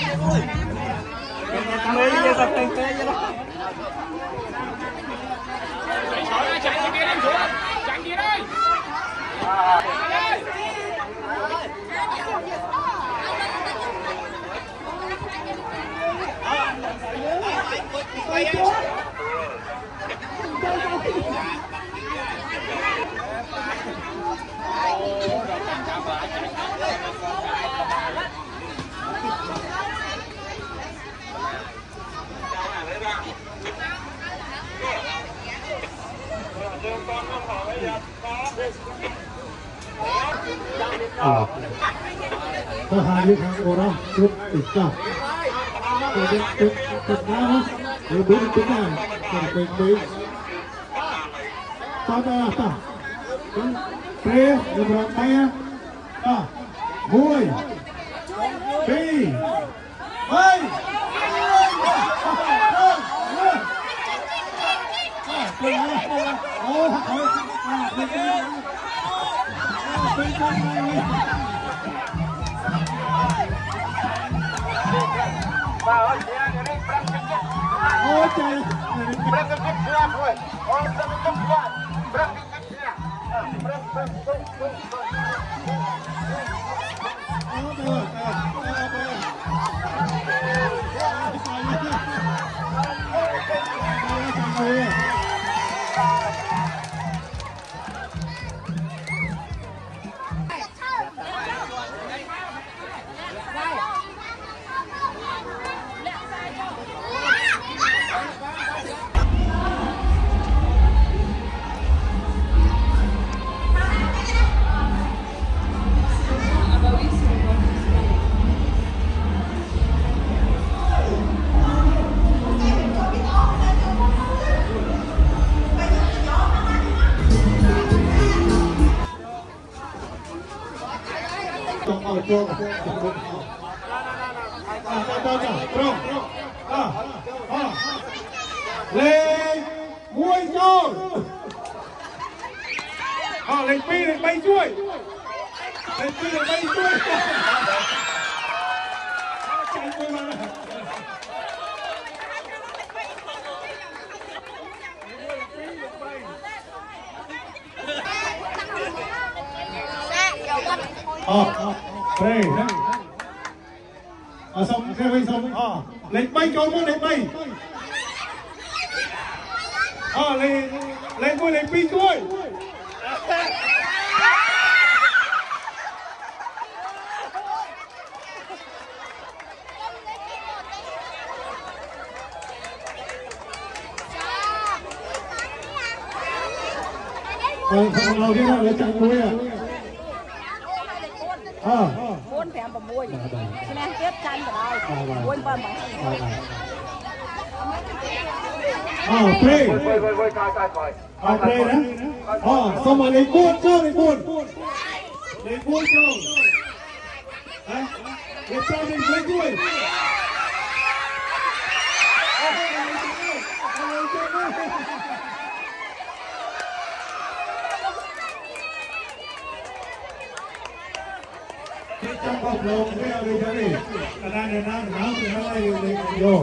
Mấy cái giật tay tê vậy đó. Chạy kia lên xuống, chạy kia đây. Có hai đứa thằng cô đó chút ít cả chút nào rồi bốn chút nào rồi bên sao đây ta tre rồi bọn tay mùi đi ơi ôi trời lên muối cho lên pi lên bay chuối lên pi lên bay chuối đây xong xe bay xong lên bay cho nó lên bay lên vui lên pi chuốiเราที่นั่นเลยจังมุ้ยม้วนแผงประมวยใช่ไหมเก็บจันก็ได้ม้วนบอลมาเพลงเพลงนะสมัยเลยพูดเจ้าเลยพูดเลยพูดเจ้าเลยเจ้าเลยช่วยด้วยจังหวะลงไม่เอาเลยจ้ะนี่กระดานเดินน้ำน้ำถึงอะไรเลยโย่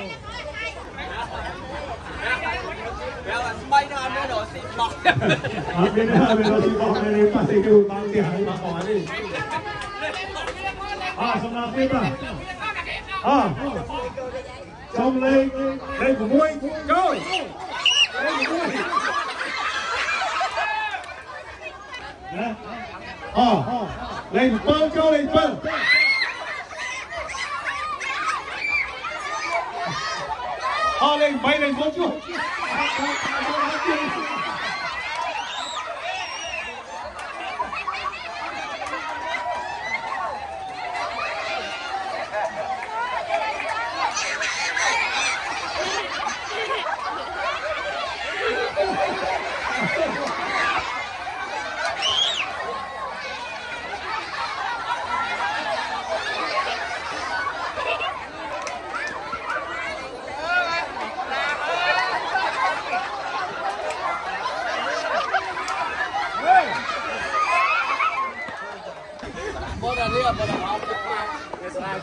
bay nó ăn đồ xịn bọt. Bên đó bên đó xịn bọt này mà xịn kêu mang tiền hay mà hỏi đi. Xong nào tiếp à. Xong lên của muối chơi. Lên của muối. Lên phân cho lên phân. Lên bay lên vô chưa?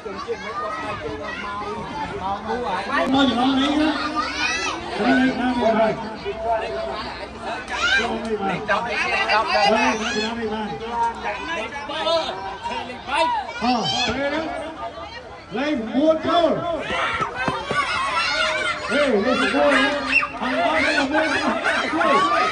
Mau gì không lấy nữa. Lấy ra một rồi. Lấy mua trâu. Ê, lấy mua nhé. Thằng đó là mua trâu.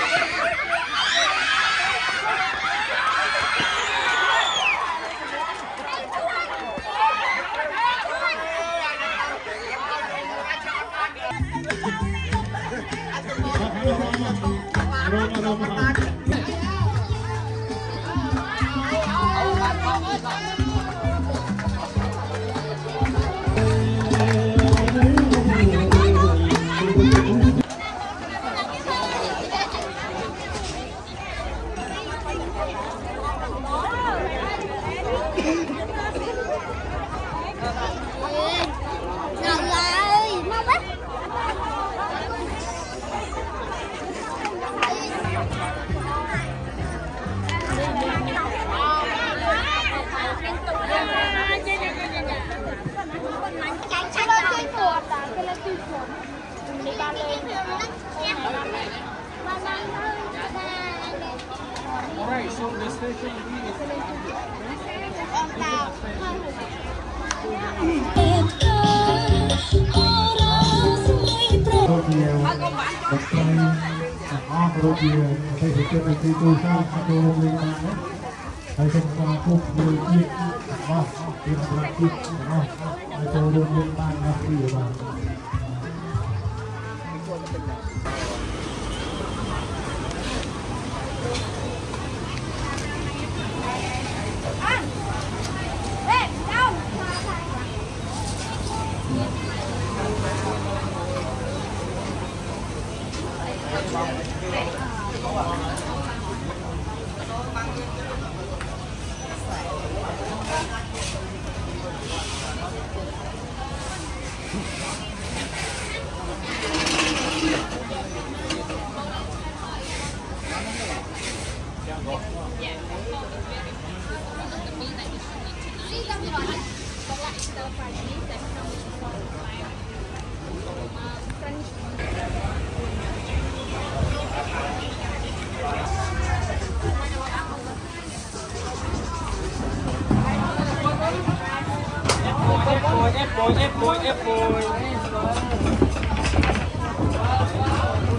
Rồi thầy sẽ cho thầy tôi sang cho lên bàn đấy thầy sẽ qua phục người kia đó thì là kia đó thầy cho lên bàn là gì mà ép bồi